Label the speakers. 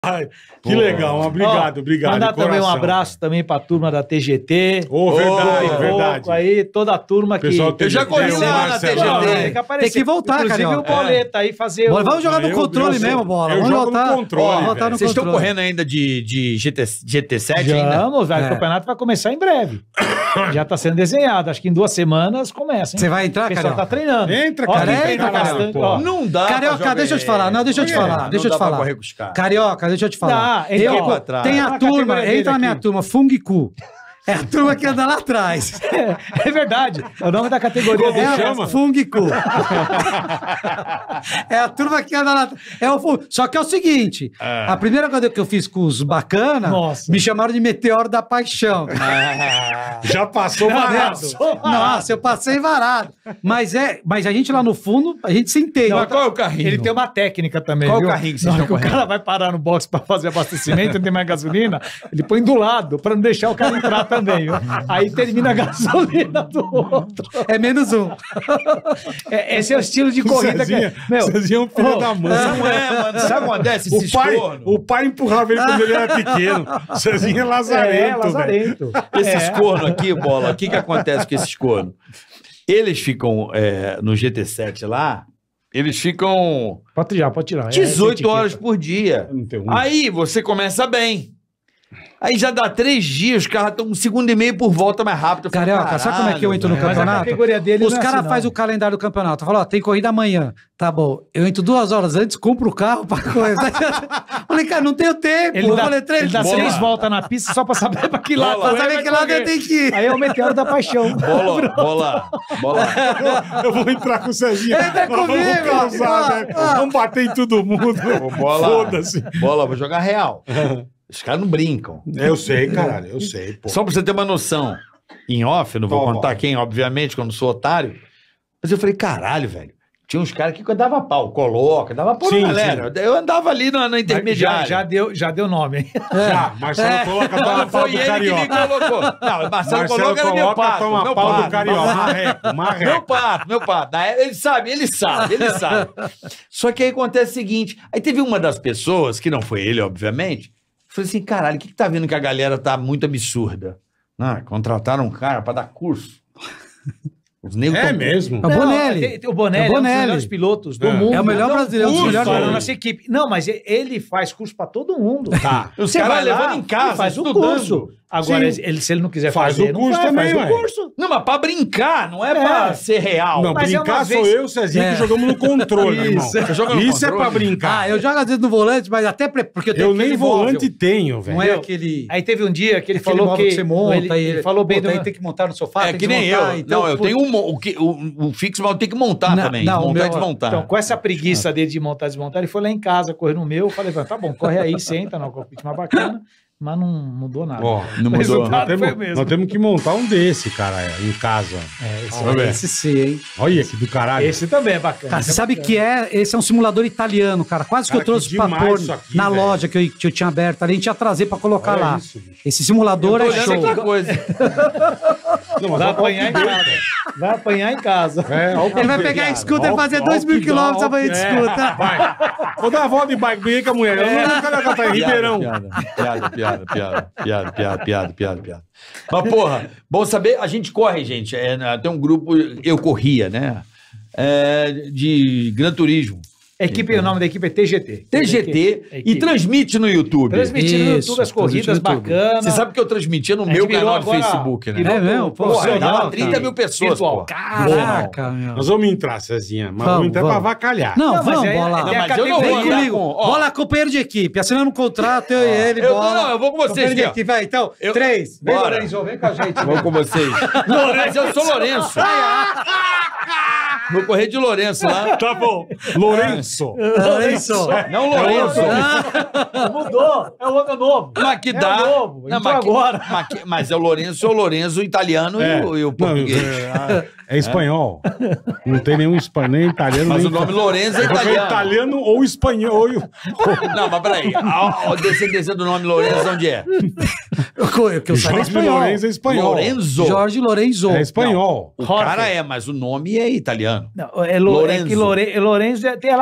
Speaker 1: Ai, que legal, obrigado.
Speaker 2: Mandar também um abraço também pra turma da TGT.
Speaker 1: Verdade.
Speaker 2: Aí, toda a turma que...
Speaker 3: Eu já corri lá na TGT.
Speaker 2: Tem que voltar, cara. Inclusive o Boleta aí fazer...
Speaker 4: Vamos jogar no controle mesmo, Bola. Vamos voltar
Speaker 1: no controle.
Speaker 3: Vocês estão correndo ainda de GT7 ainda?
Speaker 2: Vamos, o campeonato vai começar em breve. Já tá sendo desenhado. Acho que em 2 semanas começa.
Speaker 4: Você vai entrar,
Speaker 2: Carioca? O pessoal tá treinando.
Speaker 1: Entra, Carioca.
Speaker 3: Não dá.
Speaker 4: Carioca, deixa eu te falar. Não, deixa eu te falar. Carioca, deixa eu te falar. Tem a turma, entra na minha turma, Fungiku. É a turma que anda lá atrás.
Speaker 2: É verdade. É o nome da categoria dele.
Speaker 4: Chama Fungiku. É a turma que anda lá atrás. Só que é o seguinte, a primeira coisa que eu fiz com os bacana, me chamaram de Meteoro da Paixão.
Speaker 1: Já passou varado.
Speaker 4: Nossa, eu passei varado. Mas a gente lá no fundo, a gente se entende.
Speaker 3: Mas qual é o carrinho?
Speaker 2: Ele tem uma técnica também.
Speaker 3: Qual é o carrinho que vocês estão correndo?
Speaker 2: O cara vai parar no box pra fazer abastecimento, não tem mais gasolina, ele põe do lado pra não deixar o cara entrar também, viu? Aí termina a gasolina do outro.
Speaker 4: É menos um.
Speaker 2: Esse é o estilo de corrida.
Speaker 1: Cezinha é um filho da mãe.
Speaker 3: Não é, mano. Sabe o que acontece?
Speaker 1: O pai empurrava ele quando ele era pequeno. Cezinha é lazarento.
Speaker 3: Esses cornos aqui, Bola, o que acontece com esses cornos? Eles ficam no GT7 lá, eles ficam...
Speaker 2: Pode tirar.
Speaker 3: 18 horas por dia. Aí você começa bem. Aí já dá 3 dias, os caras estão 1,5 segundo por volta mais rápido.
Speaker 4: Carioca, sabe como é que eu entro no campeonato? Os caras fazem o calendário do campeonato. Falam, tem corrida amanhã. Tá bom. Eu entro 2 horas antes, compro o carro pra coisa. Falei, cara, não tenho tempo.
Speaker 2: Ele dá 3 voltas na pista só pra saber pra que lado.
Speaker 4: Pra saber que lado eu tenho que ir.
Speaker 2: Aí é o Meteoro da Paixão.
Speaker 3: Bola.
Speaker 1: Eu vou entrar com o Cezinha.
Speaker 4: Entra comigo.
Speaker 1: Vamos bater em todo mundo.
Speaker 3: Foda-se. Bola, vou jogar real. Os caras não brincam.
Speaker 1: Eu sei, caralho, eu sei. Pô.
Speaker 3: Só pra você ter uma noção, em off, eu não vou contar quem, obviamente, quando sou otário, mas eu falei, caralho, velho, tinha uns caras que dava pau, dava pau na galera. Eu andava ali na intermediária.
Speaker 2: Já deu nome, hein?
Speaker 1: Já, Marcelo Coloca toma pau do Carioca.
Speaker 3: Que me colocou. Não, Marcelo Coloca era meu pato.
Speaker 1: Toma pau do Carioca.
Speaker 3: Marreco. Meu pato. Ele sabe. Só que aí acontece o seguinte, aí teve uma das pessoas, que não foi ele, obviamente, falei assim, caralho, o que tá vendo que a galera tá muito absurda? Contrataram um cara pra dar curso. Os negros
Speaker 1: mesmo?
Speaker 2: O Bonelli. O Bonelli é um dos melhores pilotos do mundo.
Speaker 4: É o melhor brasileiro.
Speaker 2: Da nossa equipe. Não, mas ele faz curso pra todo mundo.
Speaker 1: Tá.
Speaker 3: Os caras levando em casa,
Speaker 2: faz o curso. Agora, se ele não quiser fazer,
Speaker 1: o curso também,
Speaker 2: faz o curso.
Speaker 3: Não, mas pra brincar, não é pra ser real.
Speaker 1: Não,
Speaker 2: mas
Speaker 1: brincar sou eu e o Cezinha que jogamos no controle, irmão.
Speaker 3: Você joga no
Speaker 1: Isso
Speaker 3: controle?
Speaker 1: É pra brincar.
Speaker 4: Eu jogo às vezes no volante, mas até porque eu tenho
Speaker 1: Eu nem volante tenho, velho.
Speaker 4: Não é aquele...
Speaker 2: Aí teve um dia que ele falou que...
Speaker 4: você monta
Speaker 2: ele falou bem...
Speaker 4: Aí tem que montar no sofá,
Speaker 3: É que nem eu.
Speaker 4: Então,
Speaker 3: não, eu tenho o fixo, mas eu tenho que montar também. Montar e desmontar.
Speaker 2: Então, com essa preguiça dele de montar e desmontar, ele foi lá em casa, correu no meu, eu falei, tá bom, corre aí, senta no cockpit mais bacana. Mas não mudou nada.
Speaker 3: Não mudou.
Speaker 1: Nós temos que montar um desse, cara, em casa.
Speaker 4: Esse sim, hein?
Speaker 1: Olha que do caralho.
Speaker 2: Esse também é bacana.
Speaker 4: Cara, você sabe que esse é um simulador italiano, cara. Quase que eu trouxe pra pôr na loja que eu tinha aberta ali. A gente ia trazer pra colocar lá. Esse simulador é show.
Speaker 3: Outra coisa.
Speaker 2: Vai apanhar em casa. Vai apanhar em casa.
Speaker 4: Ele vai pegar a scooter e fazer 2.000 quilômetros amanhã de scooter.
Speaker 1: Vai. Vou dar a volta de bike, brinca com a mulher. Eu não quero cantar em Ribeirão.
Speaker 3: Piada. Mas, porra, bom saber, a gente corre, gente. Tem um grupo, eu corria, né? De Gran Turismo.
Speaker 2: O nome da equipe é TGT.
Speaker 3: TGT e transmite no YouTube.
Speaker 2: Transmitindo no YouTube as corridas bacanas.
Speaker 3: Você sabe que eu transmitia no meu canal do Facebook, né?
Speaker 4: É mesmo?
Speaker 3: Dava 30 mil pessoas, pô.
Speaker 4: Caraca, meu.
Speaker 1: Nós vamos entrar, Cezinha, mas vamos entrar pra avacalhar.
Speaker 4: Não, vamos, Bola.
Speaker 3: Mas eu não vou
Speaker 4: comigo. Bola, companheiro de equipe. Assinamos um contrato, eu e ele, Bola.
Speaker 3: Eu vou com vocês aqui,
Speaker 4: vai, então, 3. Vem, Lorenzo, vem com a gente.
Speaker 3: Vou com vocês. Mas eu sou Lourenço. Vou correr de Lourenço lá.
Speaker 1: Tá bom. Lourenço.
Speaker 3: Não Lourenço.
Speaker 2: Mudou. É o outro novo.
Speaker 3: Mas que dá.
Speaker 2: É o novo. Agora.
Speaker 3: Mas é o Lourenço italiano e o português.
Speaker 1: É espanhol. Não tem nenhum espanhol, nem italiano.
Speaker 3: Mas
Speaker 1: nem
Speaker 3: o nome Lourenço é italiano.
Speaker 1: Italiano ou espanhol.
Speaker 3: Não, mas peraí. A descendência do nome Lourenço onde é?
Speaker 4: O que eu saiba é espanhol.
Speaker 1: Lourenço é espanhol.
Speaker 3: Lorenzo.
Speaker 4: Jorge Lorenzo.
Speaker 1: É espanhol.
Speaker 3: O cara mas o nome é italiano.
Speaker 2: Não, é que Lorenzo tem